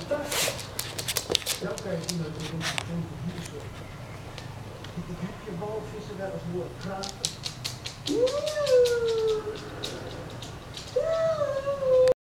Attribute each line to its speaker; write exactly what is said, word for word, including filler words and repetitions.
Speaker 1: fantastisch. Ja, kijk, je naar de hier. Ik heb je walvissen wel eens horen praten.